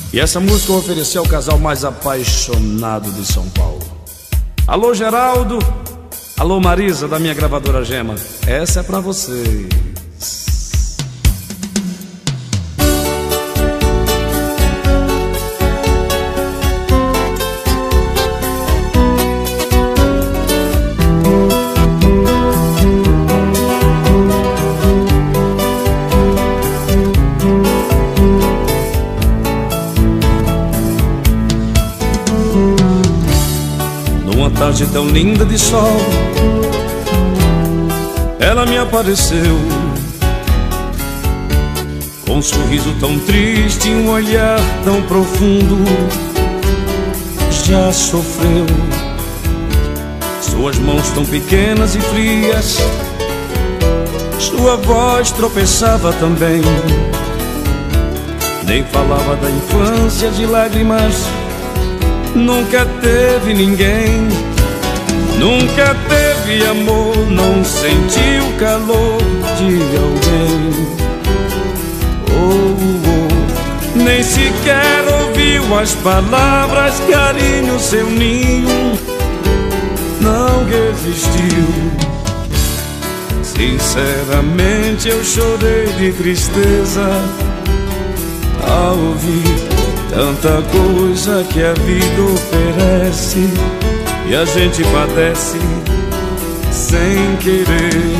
E essa música eu ofereci ao casal mais apaixonado de São Paulo. Alô, Geraldo. Alô, Marisa, da minha gravadora Gema. Essa é pra vocês. Tarde tão linda de sol, ela me apareceu com um sorriso tão triste, um olhar tão profundo. Já sofreu, suas mãos tão pequenas e frias, sua voz tropeçava também. Nem falava da infância de lágrimas, nunca teve ninguém. Nunca teve amor, não sentiu o calor de alguém. Nem sequer ouviu as palavras, carinho, seu ninho não resistiu. Sinceramente eu chorei de tristeza ao ouvir tanta coisa que a vida oferece e a gente padece sem querer.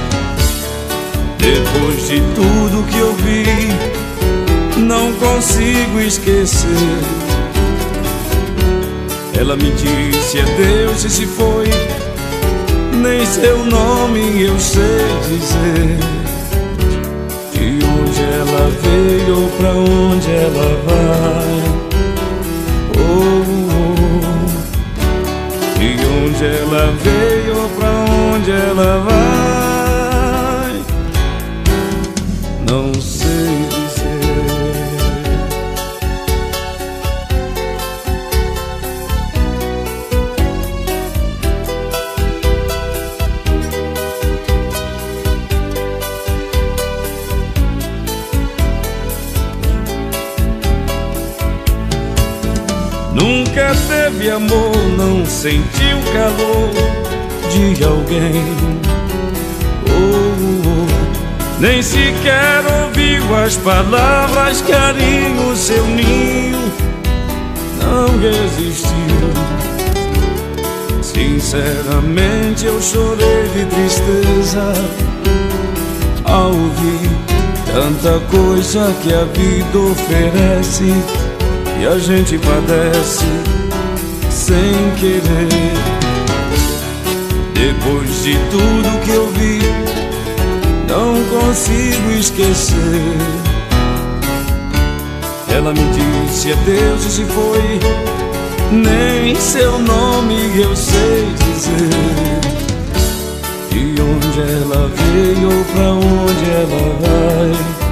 Depois de tudo que eu vi, não consigo esquecer. Ela me disse adeus e se foi, nem seu nome eu sei dizer. De onde ela veio ou pra onde ela vai. De onde ela veio ou pra onde ela vai, não sei dizer. Nunca teve amor, não sentiu o calor de alguém. Nem sequer ouviu as palavras, carinho, seu ninho não resistiu. Sinceramente eu chorei de tristeza ao ouvir tanta coisa que a vida oferece e a gente padece sem querer. Depois de tudo que eu vi, não consigo esquecer. Ela me disse adeus e se foi, nem seu nome eu sei dizer. De onde ela veio ou pra onde ela vai.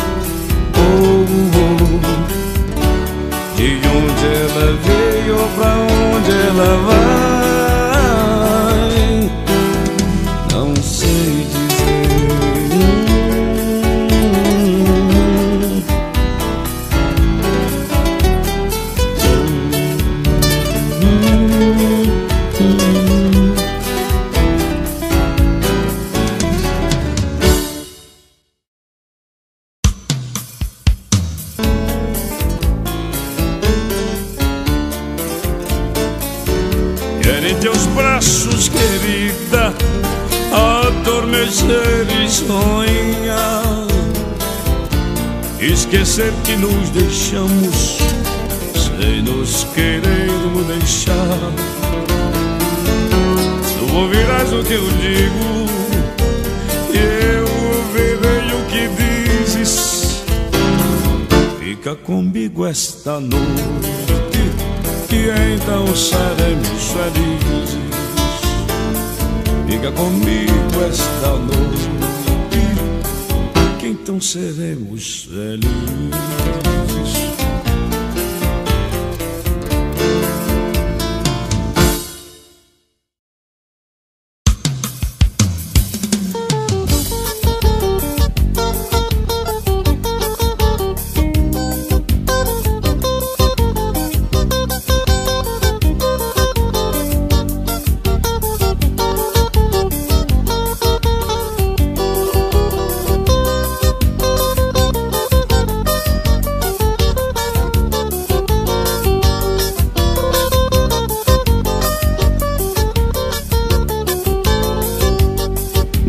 De onde ela veio ou pra onde ela vai, não sei dizer. Querida, adormecer e sonhar, esquecer que nos deixamos sem nos querermos deixar. Tu ouvirás o que eu digo e eu ouvirei o que dizes. Fica comigo esta noite e então seremos felizes. Fica comigo esta noite, que então seremos felizes.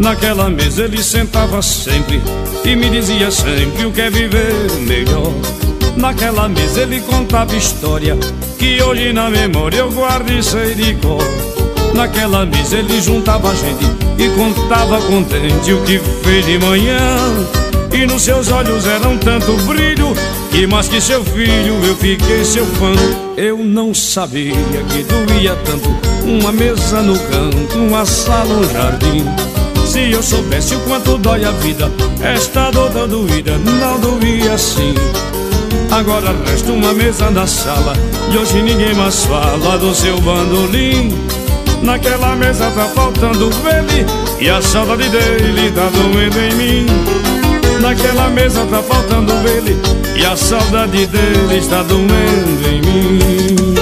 Naquela mesa ele sentava sempre e me dizia sempre o que é viver melhor. Naquela mesa ele contava história que hoje na memória eu guardo e sei de cor. Naquela mesa ele juntava a gente e contava contente o que fez de manhã. E nos seus olhos era um tanto brilho que mais que seu filho eu fiquei seu fã. Eu não sabia que doía tanto uma mesa no canto, uma sala, um jardim. Se eu soubesse o quanto dói a vida, esta dor tão doída não doía assim. Agora resta uma mesa na sala e hoje ninguém mais fala do seu bandolim. Naquela mesa tá faltando ele e a saudade dele tá doendo em mim. Naquela mesa tá faltando ele e a saudade dele está doendo em mim.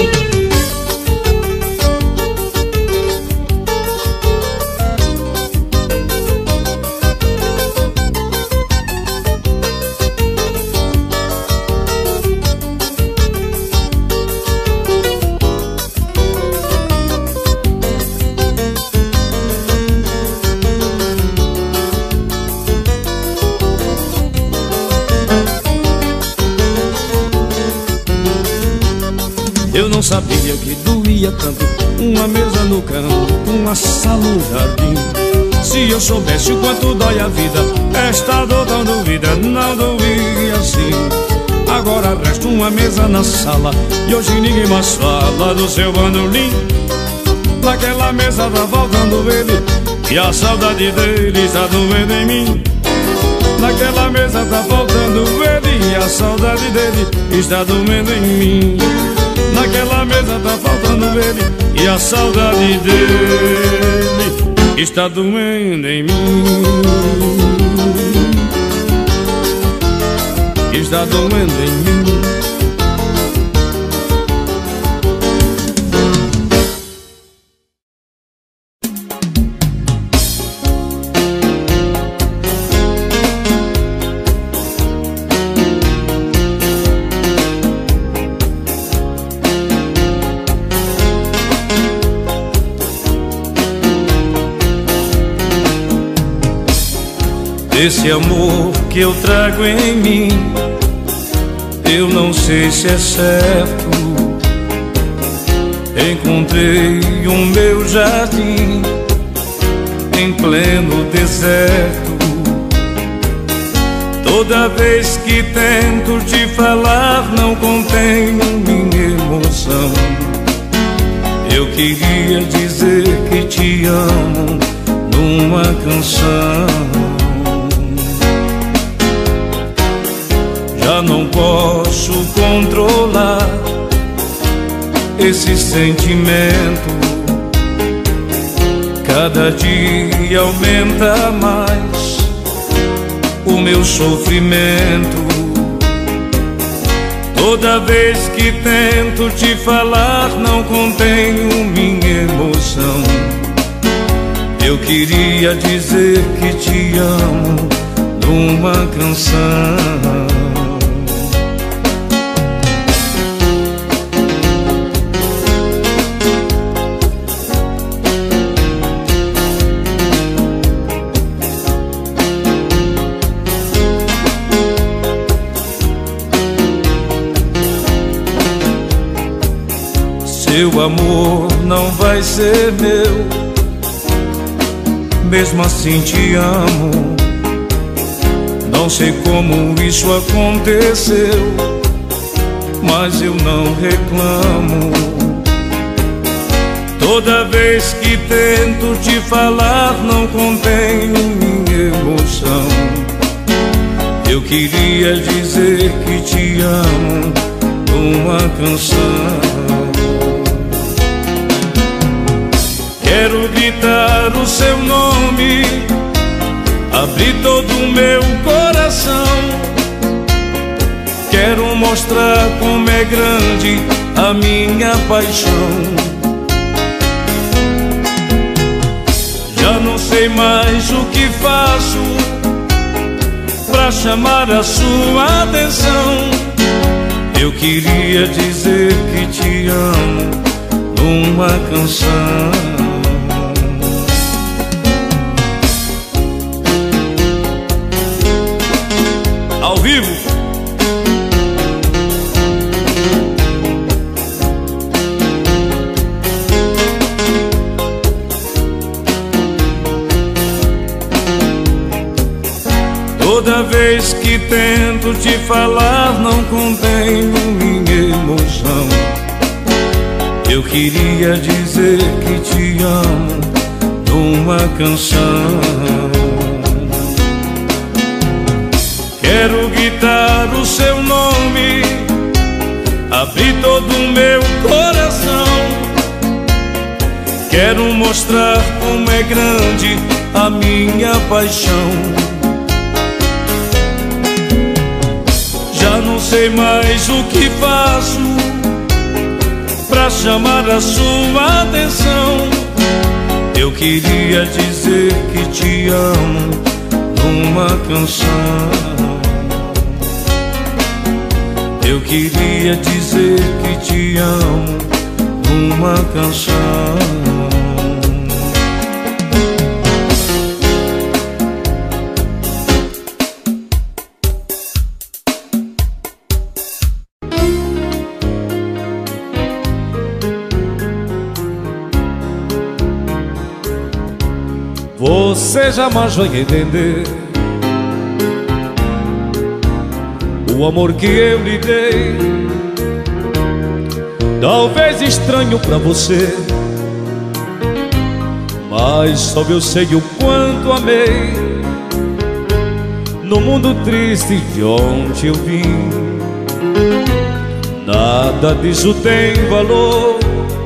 Eu não sabia que doía tanto uma mesa no canto, uma sala, um jardim. Se eu soubesse o quanto dói a vida, esta dor tão doída não doía assim. Agora resta uma mesa na sala e hoje ninguém mais fala do seu bandolim. Naquela mesa tá faltando ele e a saudade dele está doendo em mim. Naquela mesa tá faltando ele e a saudade dele está doendo em mim. Naquela mesa tá faltando ele e a saudade dele está doendo em mim. Está doendo em mim. Esse amor que eu trago em mim, eu não sei se é certo. Encontrei o meu jardim em pleno deserto. Toda vez que tento te falar, não contenho minha emoção. Eu queria dizer que te amo numa canção. Já não posso controlar esse sentimento. Cada dia aumenta mais o meu sofrimento. Toda vez que tento te falar, não contenho minha emoção. Eu queria dizer que te amo numa canção. Seu amor não vai ser meu, mesmo assim te amo. Não sei como isso aconteceu, mas eu não reclamo. Toda vez que tento te falar, não contenho minha emoção. Eu queria dizer que te amo numa canção. Quero gritar o seu nome, abrir todo o meu coração. Quero mostrar como é grande a minha paixão. Já não sei mais o que faço pra chamar a sua atenção. Eu queria dizer que te amo numa canção. ao vivo. Toda vez que tento te falar, não contenho minha emoção. Eu queria dizer que te amo numa canção. Quero gritar o seu nome, abrir todo o meu coração. Quero mostrar como é grande a minha paixão. Já não sei mais o que faço pra chamar a sua atenção. Eu queria dizer que te amo numa canção. Eu queria dizer que te amo numa canção. Você jamais vai entender o amor que eu lhe dei. Talvez estranho pra você, mas só eu sei o quanto amei. No mundo triste de onde eu vim, nada disso tem valor.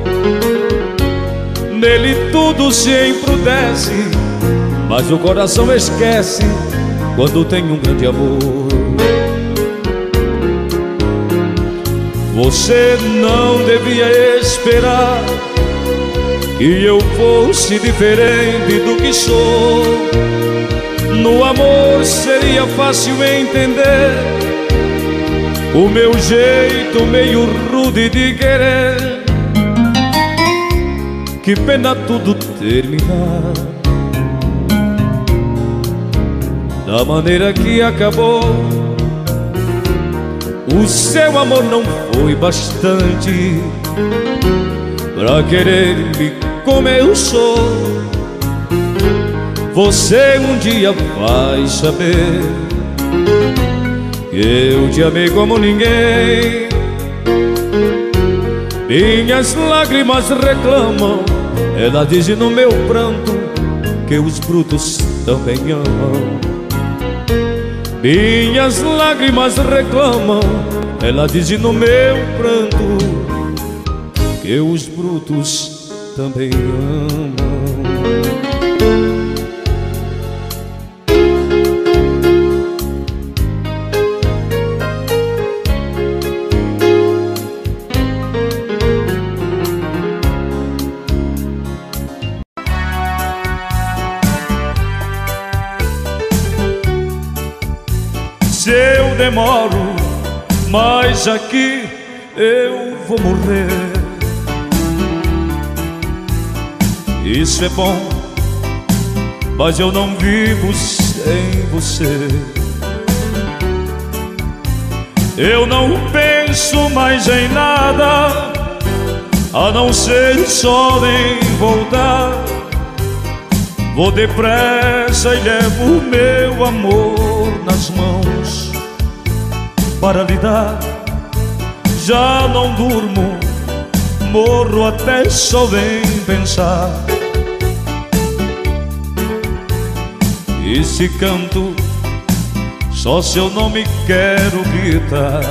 Nele tudo se embrutece, mas o coração esquece quando tem um grande amor. Você não devia esperar que eu fosse diferente do que sou. No amor seria fácil entender o meu jeito meio rude de querer. Que pena tudo terminar da maneira que acabou. O seu amor não foi bastante pra querer-me como eu sou. Você um dia vai saber que eu te amei como ninguém. Minhas lágrimas reclamam, ela diz no meu pranto que os brutos também amam. Minhas lágrimas reclamam, ela diz no meu pranto que os brutos também amam. Se eu demoro, mas aqui eu vou morrer. Isso é bom, mas eu não vivo sem você. Eu não penso mais em nada, a não ser só em voltar. Vou depressa e levo o meu amor nas mãos para lhe dar. Já não durmo, morro até só em pensar. E se canto, só seu nome quero gritar.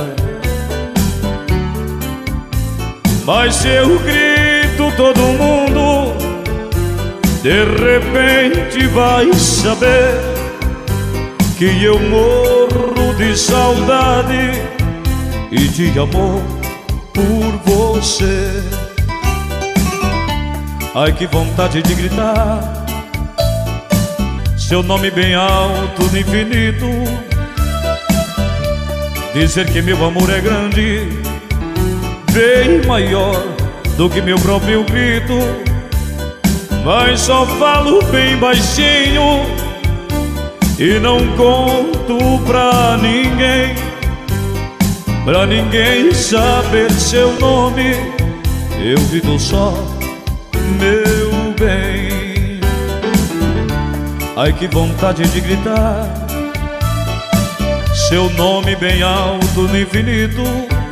Mas se eu grito, todo mundo de repente vai saber que eu morro de saudade e de amor por você. Ai, que vontade de gritar seu nome bem alto no infinito, dizer que meu amor é grande, bem maior do que meu próprio grito. Mas só falo bem baixinho e não conto pra ninguém saber seu nome. Eu vivo só, meu bem. Ai, que vontade de gritar seu nome bem alto no infinito,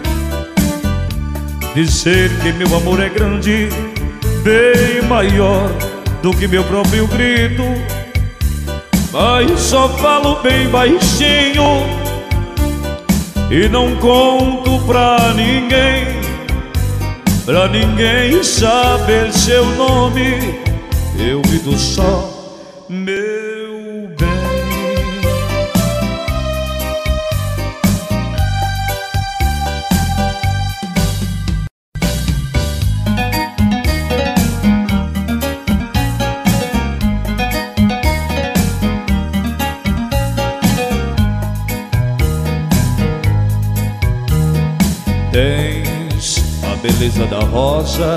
dizer que meu amor é grande, bem maior do que meu próprio grito. Mas só falo bem baixinho e não conto pra ninguém saber seu nome. Eu grito só, meu bem. Tens a beleza da rosa,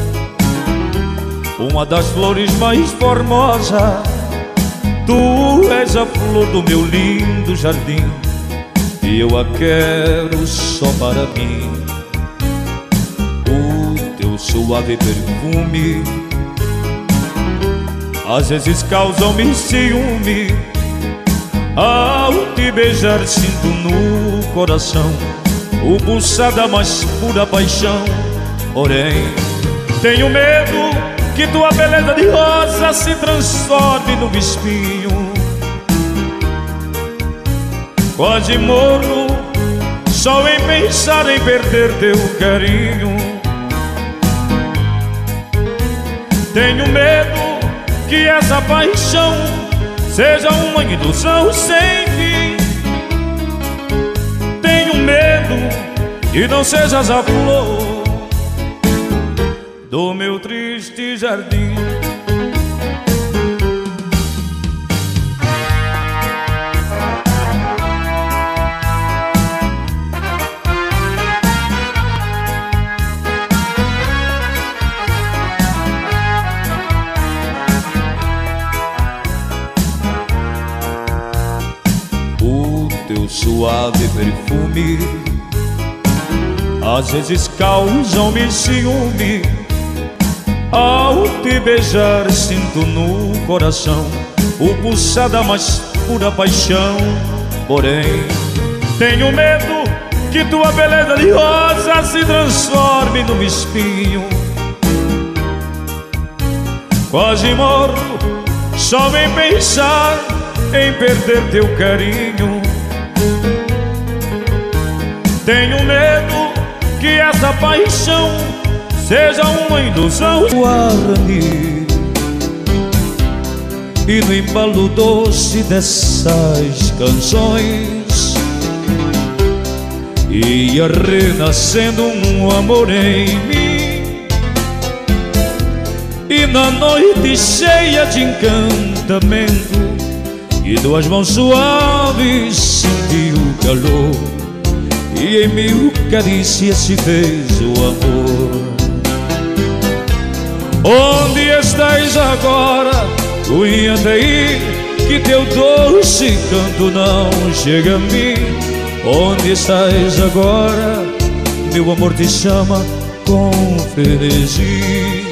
uma das flores mais formosas. Tu és a flor do meu lindo jardim e eu a quero só para mim. O teu suave perfume às vezes causa-me ciúme. Ao te beijar sinto no coração o pulsar da mais pura paixão. Porém, tenho medo que tua beleza de rosa se transforme num espinho. Quase morro só em pensar em perder teu carinho. Tenho medo que essa paixão seja uma ilusão sem fim. Tenho medo que não sejas a flor do meu triste jardim. O teu suave perfume às vezes causam-me ciúme. Ao te beijar sinto no coração o pulsar da mais pura paixão. Porém, tenho medo que tua beleza de rosa se transforme num espinho. Quase morro só em pensar em perder teu carinho. Tenho medo que essa paixão seja uma ilusão. Guarani, e no embalo doce dessas canções ia renascendo um amor em mim. E na noite cheia de encantamento e duas mãos suaves senti o calor, e em mil carícias se fez o amor. Onde estás agora, Cunhandaí, que teu doce canto não chega a mim? Onde estás agora, meu amor te chama com frenesi.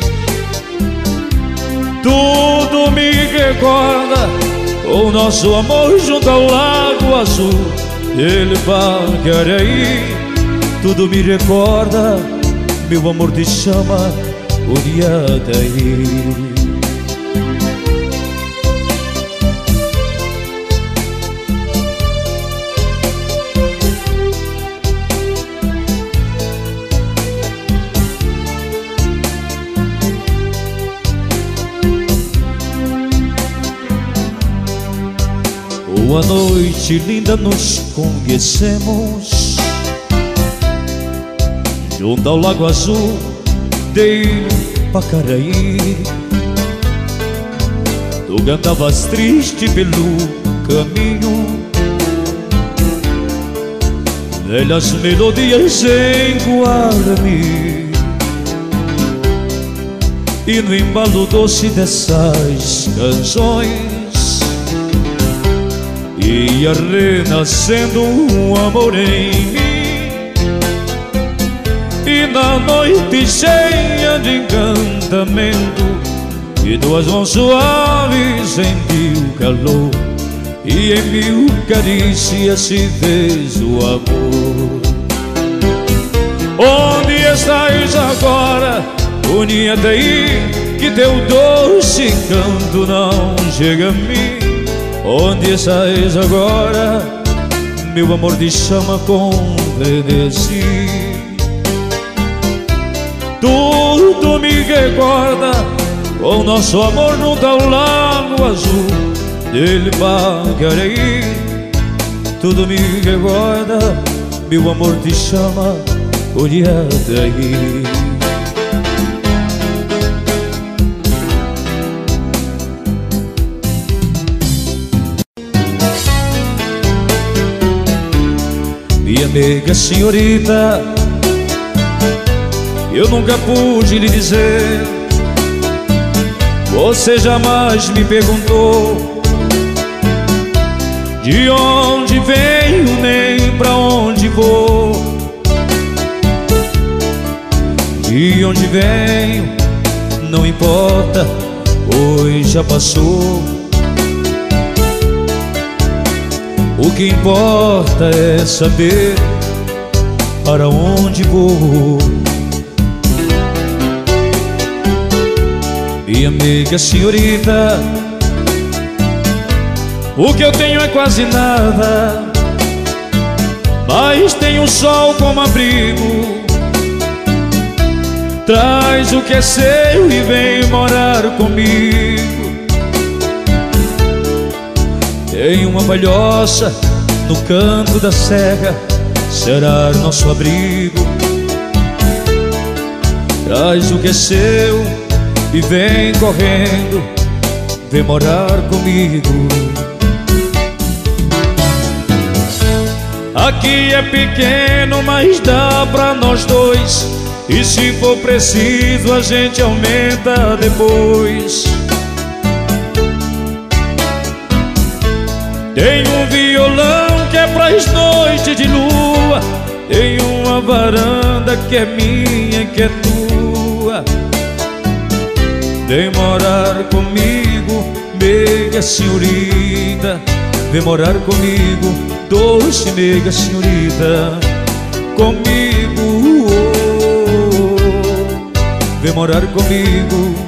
Tudo me recorda o nosso amor junto ao lago azul, ele Pacaraí. Tudo me recorda, meu amor te chama Uriadaí. Uma noite linda nos conhecemos junto ao lago azul de Pacaraí. Tu cantavas triste pelo caminho, velhas melodias em Guarani. E no embalo doce dessas canções ia renascendo um amor em mim. E na noite cheia de encantamento, e tuas mãos suaves senti o calor, e em mil carícias se fez o amor. Onde estás agora, bonita aí, que teu doce encanto não chega a mim? Onde estás agora, meu amor te chama com frenesi. Tudo me recorda o nosso amor no tal lago azul dele Paquaraí. Tudo me recorda, meu amor te chama, olha daí. Minha amiga senhorita, eu nunca pude lhe dizer, você jamais me perguntou de onde venho nem pra onde vou. De onde venho não importa, pois já passou. O que importa é saber para onde vou. Minha amiga senhorita, o que eu tenho é quase nada, mas tenho o sol como abrigo. Traz o que é seu e vem morar comigo. Tem uma palhoça no canto da serra, será nosso abrigo. Traz o que é seu e vem correndo, vem morar comigo. Aqui é pequeno, mas dá pra nós dois, e se for preciso a gente aumenta depois. Tem um violão que é pras noites de lua, tem uma varanda que é minha, que é tua. Vem morar comigo, meiga senhorita, vem morar comigo, doce meiga senhorita, comigo, oh, oh, oh. Vem morar comigo.